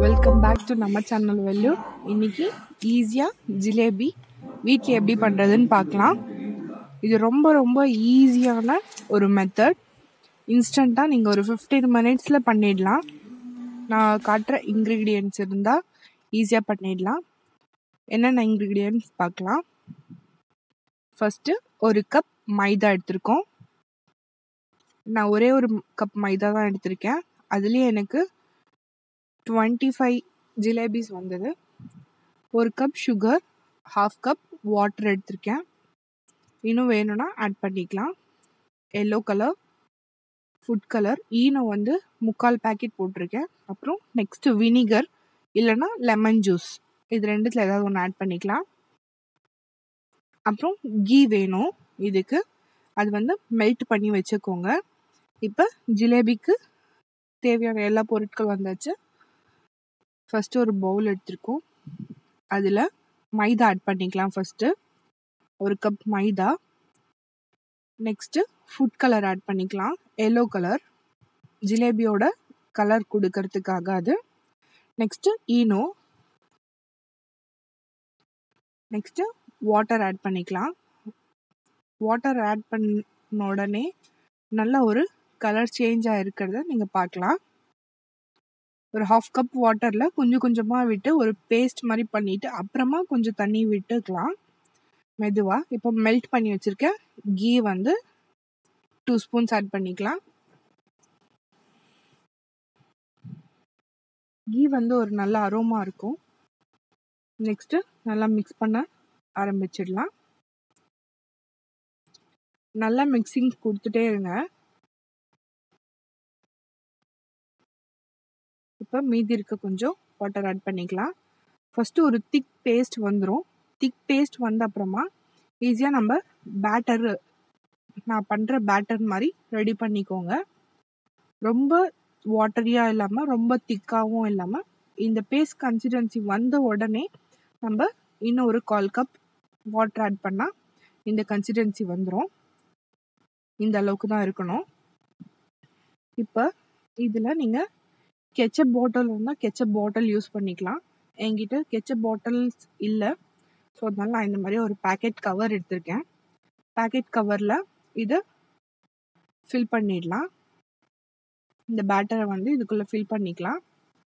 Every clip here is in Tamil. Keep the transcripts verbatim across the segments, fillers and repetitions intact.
வெல்கம் பேக் டு நம்ம சேனல் வெல்லூர். இன்னைக்கு ஈஸியாக ஜிலேபி வீட்டில் எப்படி பண்ணுறதுன்னு பார்க்கலாம். இது ரொம்ப ரொம்ப ஈஸியான ஒரு மெத்தட். இன்ஸ்டண்ட்டாக நீங்கள் ஒரு ஃபிஃப்டீன் மினிட்ஸில் பண்ணிடலாம். நான் காட்டுற இன்க்ரீடியன்ட்ஸ் இருந்தால் ஈஸியாக பண்ணிடலாம். என்னென்ன இன்க்ரீடியன்ட்ஸ் பார்க்கலாம். ஃபஸ்ட்டு ஒரு கப் மைதா எடுத்திருக்கோம். நான் ஒரே ஒரு கப் மைதா தான் எடுத்திருக்கேன். அதுலேயே எனக்கு டுவெண்ட்டி ஃபைவ் ஜிலேபிஸ் வந்தது. ஒரு cup sugar, half cup water எடுத்திருக்கேன். இன்னும் வேணும்னா ஆட் பண்ணிக்கலாம். Yellow colour, food colour, Eno வந்து முக்கால் பேக்கெட் போட்டிருக்கேன். அப்புறம் நெக்ஸ்ட்டு வினிகர் இல்லைன்னா லெமன் ஜூஸ், இது ரெண்டுத்தில் ஏதாவது ஒன்று ஆட் பண்ணிக்கலாம். அப்புறம் கீ வேணும் இதுக்கு, அது வந்து மெல்ட் பண்ணி வச்சுக்கோங்க. இப்போ ஜிலேபிக்கு தேவையான எல்லா பொருட்கள் வந்தாச்சு. ஃபஸ்ட்டு ஒரு பவுல் எடுத்துருக்கோம். அதில் மைதா ஆட் பண்ணிக்கலாம். ஃபஸ்ட்டு ஒரு cup maida. Next food colour add பண்ணிக்கலாம், எல்லோ கலர், ஜிலேபியோட கலர் கொடுக்கறதுக்காக அது. Next Eno. Next water add பண்ணிக்கலாம். வாட்டர் ஆட் பண்ண உடனே நல்ல ஒரு கலர் சேஞ்ச் ஆகிருக்கிறத நீங்கள் பார்க்கலாம். ஒரு ஹாஃப் கப் வாட்டரில் கொஞ்சம் கொஞ்சமாக விட்டு ஒரு பேஸ்ட் மாதிரி பண்ணிவிட்டு அப்புறமா கொஞ்சம் தண்ணி விட்டுக்கலாம் மெதுவாக. இப்போ மெல்ட் பண்ணி வச்சுருக்கேன் கீ வந்து டூ ஸ்பூன்ஸ் ஆட் பண்ணிக்கலாம். கீ வந்து ஒரு நல்ல அரோமா இருக்கும். நெக்ஸ்ட்டு நல்லா மிக்ஸ் பண்ண ஆரம்பிச்சிடலாம். நல்லா மிக்சிங் கொடுத்துட்டே இருங்க. இப்போ மீதி இருக்க கொஞ்சம் வாட்டர் ஆட் பண்ணிக்கலாம். ஃபஸ்ட்டு ஒரு திக் பேஸ்ட் வந்துடும். திக் பேஸ்ட் வந்த அப்புறமா ஈஸியாக நம்ம பேட்டர், நான் பண்ணுற பேட்டர் மாதிரி ரெடி பண்ணிக்கோங்க. ரொம்ப வாட்டரியாக இல்லாமல் ரொம்ப திக்காகவும் இல்லாமல் இந்த பேஸ்ட் கன்சிஸ்டன்சி வந்த உடனே நம்ம இன்னும் ஒரு கால் கப் வாட்டர் ஆட் பண்ணால் இந்த கன்சிஸ்டன்சி வந்துடும். இந்த அளவுக்கு தான் இருக்கணும். இப்போ இதில் நீங்கள் கெச்சப் பாட்டில் இருந்தால் கெச்சப் பாட்டில் யூஸ் பண்ணிக்கலாம். என்கிட்ட கெச்சப் பாட்டில்ஸ் இல்லை, ஸோ அதனால நான் இந்த மாதிரி ஒரு பேக்கெட் கவர் எடுத்திருக்கேன். பேக்கெட் கவரில் இதை ஃபில் பண்ணிடலாம். இந்த பேட்டரை வந்து இதுக்குள்ளே ஃபில் பண்ணிக்கலாம்.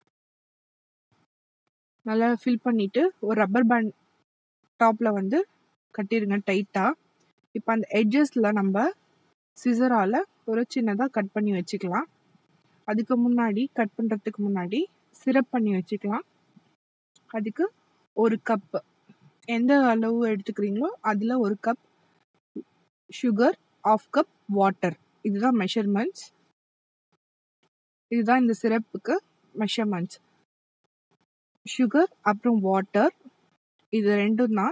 நல்லா ஃபில் பண்ணிவிட்டு ஒரு ரப்பர் பேண்ட் டாப்பில் வந்து கட்டிடுங்க டைட்டாக. இப்போ அந்த எட்ஜஸில் நம்ம சிசரால் ஒரு சின்னதாக கட் பண்ணி வச்சுக்கலாம். அதுக்கு முன்னாடி கட் பண்ணுறதுக்கு முன்னாடி சிரப் பண்ணி வச்சுக்கலாம். அதுக்கு ஒரு கப்பு, எந்த அளவு எடுத்துக்கிறீங்களோ அதில் ஒரு cup sugar, half cup water, இதுதான் மெஷர்மெண்ட்ஸ். இதுதான் இந்த சிரப்புக்கு மெஷர்மெண்ட்ஸ். சுகர் அப்புறம் வாட்டர், இது ரெண்டும் தான்.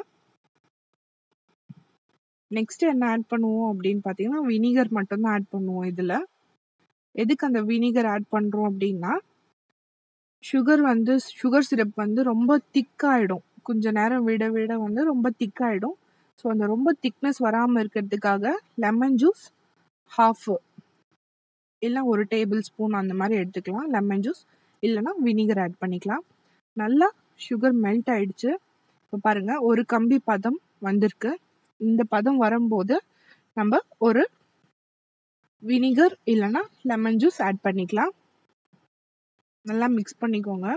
நெக்ஸ்ட் என்ன ஆட் பண்ணுவோம் அப்படின்னு பார்த்தீங்கன்னா வினிகர் மட்டும்தான் ஆட் பண்ணுவோம் இதில். எதுக்கு அந்த வினிகர் ஆட் பண்ணுறோம் அப்படின்னா சுகர் வந்து சுகர் சிரப் வந்து ரொம்ப திக்காகிடும். கொஞ்சம் நேரம் விட விட வந்து ரொம்ப திக்காகிடும். ஸோ அந்த ரொம்ப திக்னஸ் வராமல் இருக்கிறதுக்காக லெமன் ஜூஸ் ஹாஃப் இல்லை ஒரு டேபிள் ஸ்பூன் அந்த மாதிரி எடுத்துக்கலாம் லெமன் ஜூஸ், இல்லைனா வினிகர் ஆட் பண்ணிக்கலாம். நல்லா சுகர் மெல்ட் ஆயிடுச்சு. இப்போ பாருங்கள் ஒரு கம்பி பதம் வந்திருக்கு. இந்த பதம் வரும்போது நம்ம ஒரு வினிகர் இல்லைனா லெமன் ஜூஸ் ஆட் பண்ணிக்கலாம். நல்லா மிக்ஸ் பண்ணிக்கோங்க.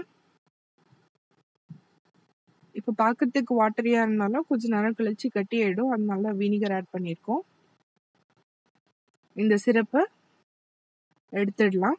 இப்போ பார்க்கறதுக்கு வாட்டரியாக இருந்தாலும் கொஞ்சம் நேரம் கழிச்சு கட்டி ஆகிடும், அதனால வினிகர் ஆட் பண்ணியிருக்கோம். இந்த சிரப்பை எடுத்துடலாம்.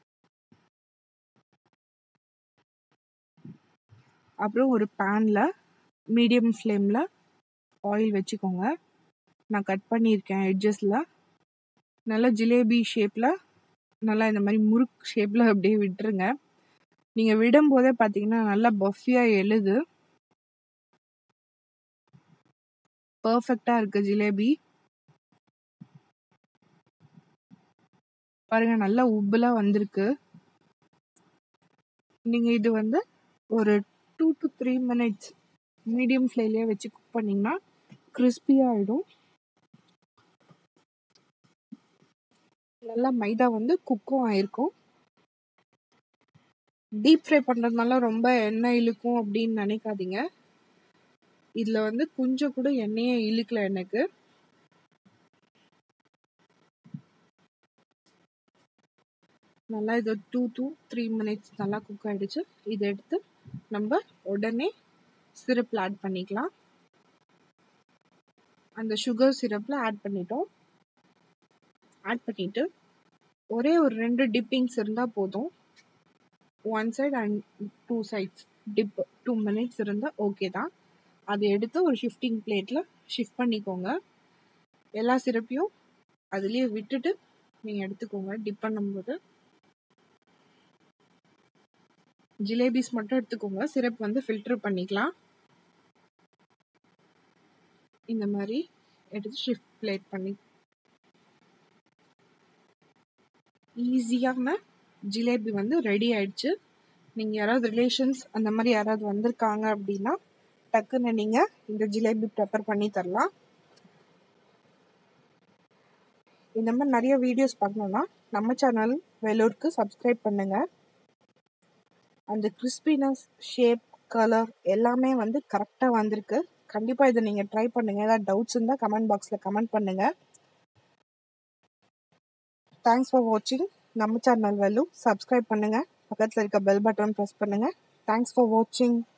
அப்புறம் ஒரு பேனில் மீடியம் ஃப்ளேமில் ஆயில் வச்சுக்கோங்க. நான் கட் பண்ணியிருக்கேன் எட்ஜஸில். நல்லா ஜிலேபி ஷேப்பில், நல்லா இந்த மாதிரி முறுக்கு ஷேப்பில் அப்படியே விட்டுருங்க. நீங்கள் விடும்போதே பார்த்தீங்கன்னா நல்லா பஃபியாக எழுது. பர்ஃபெக்டாக இருக்குது ஜிலேபி. பாருங்கள் நல்லா உப்புலாம் வந்திருக்கு. நீங்கள் இது வந்து ஒரு two to three minutes medium ஃப்ளேம்லேயே வச்சு குக் பண்ணிங்கன்னா கிறிஸ்பியாக ஆகிடும். நல்லா மைதா வந்து குக்கும் ஆகிருக்கும். டீப் ஃப்ரை பண்ணுறதுனால ரொம்ப எண்ணெய் இழுக்கும் அப்படின்னு நினைக்காதீங்க. இதில் வந்து கொஞ்சம் கூட எண்ணெயே இழுக்கல எனக்கு. நல்லா இது டூ டூ த்ரீ மினிட்ஸ் நல்லா குக் ஆகிடுச்சு. இதை எடுத்து நம்ம உடனே சிரப்பில் ஆட் பண்ணிக்கலாம். அந்த சுகர் சிரப்பில் ஆட் பண்ணிட்டோம். ஆட் பண்ணிவிட்டு ஒரே ஒரு ரெண்டு டிப்பிங்ஸ் இருந்தால் போதும். One side and two sides dip two minutes இருந்தால் ஓகே தான். அதை எடுத்து ஒரு ஷிஃப்டிங் பிளேட்டில் ஷிஃப்ட் பண்ணிக்கோங்க. எல்லா சிரப்பையும் அதுலேயே விட்டுட்டு நீங்கள் எடுத்துக்கோங்க. டிப் பண்ணும்போது ஜிலேபிஸ் மட்டும் எடுத்துக்கோங்க. சிரப் வந்து ஃபில்டர் பண்ணிக்கலாம். இந்த மாதிரி எடுத்து ஷிஃப்ட் பிளேட் பண்ணி ஈஸியான ஜிலேபி வந்து ரெடி ஆயிடுச்சு. நீங்கள் யாராவது ரிலேஷன்ஸ் அந்த மாதிரி யாராவது வந்திருக்காங்க அப்படின்னா டக்குன்னு நீங்கள் இந்த ஜிலேபி ப்ரிப்பேர் பண்ணி தரலாம். இந்த மாதிரி நிறைய வீடியோஸ் பார்க்கணுன்னா நம்ம சேனல் வெலூருக்கு சப்ஸ்கிரைப் பண்ணுங்கள். அந்த கிறிஸ்பினஸ், ஷேப், கலர் எல்லாமே வந்து கரெக்டாக வந்திருக்கு. கண்டிப்பாக இதை நீங்கள் ட்ரை பண்ணுங்கள். ஏதாவது டவுட்ஸ் இருந்தால் கமெண்ட் பாக்ஸில் கமெண்ட் பண்ணுங்கள். தேங்க்ஸ் ஃபார் வாட்சிங். நம்ம சேனல் வெலூ சப்ஸ்கிரைப் பண்ணுங்கள். பக்கத்தில் இருக்க பெல் பட்டன் ப்ரெஸ் பண்ணுங்கள். தேங்க்ஸ் ஃபார் வாட்சிங்.